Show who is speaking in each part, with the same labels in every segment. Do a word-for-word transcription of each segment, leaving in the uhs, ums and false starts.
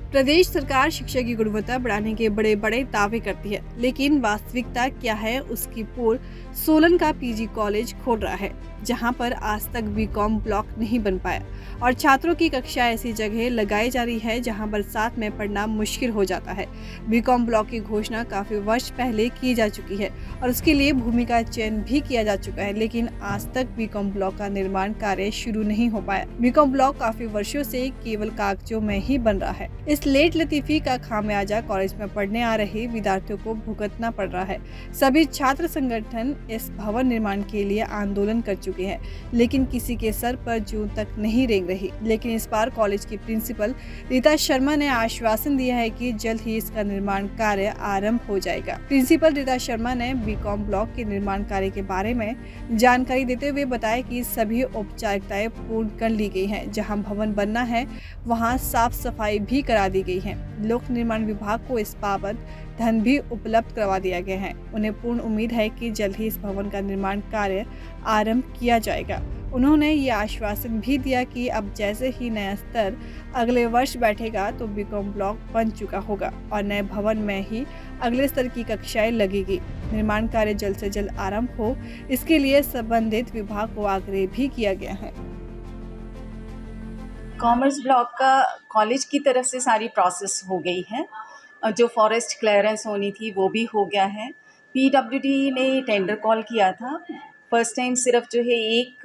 Speaker 1: प्रदेश सरकार शिक्षा की गुणवत्ता बढ़ाने के बड़े बड़े दावे करती है, लेकिन वास्तविकता क्या है उसकी पोल सोलन का पीजी कॉलेज खोल रहा है, जहां पर आज तक बीकॉम ब्लॉक नहीं बन पाया और छात्रों की कक्षा ऐसी जगह लगाई जा रही है जहां बरसात में पढ़ना मुश्किल हो जाता है। बीकॉम ब्लॉक की घोषणा काफी वर्ष पहले की जा चुकी है और उसके लिए भूमि का चयन भी किया जा चुका है, लेकिन आज तक बीकॉम ब्लॉक का निर्माण कार्य शुरू नहीं हो पाया। बीकॉम ब्लॉक काफी वर्षों से केवल कागजों में ही बन रहा है। इस लेट लतीफी का खामियाजा कॉलेज में पढ़ने आ रहे विद्यार्थियों को भुगतना पड़ रहा है। सभी छात्र संगठन इस भवन निर्माण के लिए आंदोलन कर चुके हैं, लेकिन किसी के सर पर जूं तक नहीं रेंग रही। लेकिन इस बार कॉलेज की प्रिंसिपल रीता शर्मा ने आश्वासन दिया है कि जल्द ही इसका निर्माण कार्य आरंभ हो जाएगा। प्रिंसिपल रीता शर्मा ने बीकॉम ब्लॉक के निर्माण कार्य के बारे में जानकारी देते हुए बताया कि सभी औपचारिकताएं पूर्ण कर ली गई हैं। जहां भवन बनना है वहां साफ सफाई भी करा दी गई है। लोक निर्माण विभाग को इस बाबत धन भी उपलब्ध करवा दिया गया है। उन्हें पूर्ण उम्मीद है कि जल्द ही इस भवन का निर्माण कार्य आरंभ किया जाएगा। उन्होंने ये आश्वासन भी दिया कि अब जैसे ही नया स्तर अगले वर्ष बैठेगा तो बीकॉम ब्लॉक बन चुका होगा और नए भवन में ही अगले स्तर की कक्षाएं लगेगी। निर्माण कार्य जल्द से जल्द आरंभ हो, इसके लिए संबंधित विभाग को आग्रह भी किया गया है।
Speaker 2: कॉमर्स ब्लॉक का कॉलेज की तरफ से सारी प्रोसेस हो गई है। जो फॉरेस्ट क्लियरेंस होनी थी वो भी हो गया है। पीडब्ल्यूडी ने टेंडर कॉल किया था। फर्स्ट टाइम सिर्फ जो है एक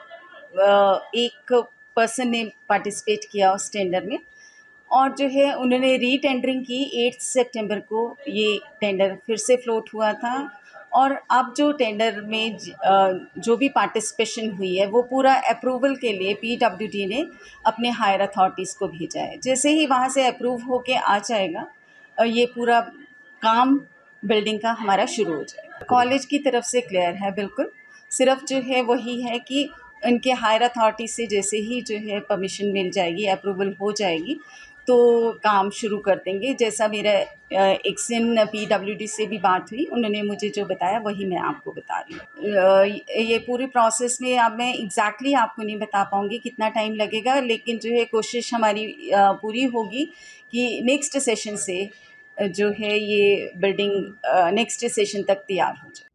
Speaker 2: एक पर्सन ने पार्टिसिपेट किया उस टेंडर में और जो है उन्होंने री टेंडरिंग की। एट सितंबर को ये टेंडर फिर से फ्लोट हुआ था और अब जो टेंडर में जो भी पार्टिसिपेशन हुई है वो पूरा अप्रूवल के लिए पीडब्ल्यूडी ने अपने हायर अथॉरिटीज़ को भेजा है। जैसे ही वहाँ से अप्रूव होके आ जाएगा ये पूरा काम बिल्डिंग का हमारा शुरू हो जाएगा। कॉलेज की तरफ से क्लियर है, बिल्कुल। सिर्फ जो है वही है कि उनके हायर अथॉरिटी से जैसे ही जो है परमिशन मिल जाएगी, अप्रूवल हो जाएगी तो काम शुरू कर देंगे। जैसा मेरा एक दिन पीडब्ल्यूडी से भी बात हुई, उन्होंने मुझे जो बताया वही मैं आपको बता रही हूँ। ये पूरी प्रोसेस में अब मैं एग्जैक्टली आपको नहीं बता पाऊँगी कितना टाइम लगेगा, लेकिन जो है कोशिश हमारी पूरी होगी कि नेक्स्ट सेशन से जो है ये बिल्डिंग नेक्स्ट सेशन तक तैयार हो जाए।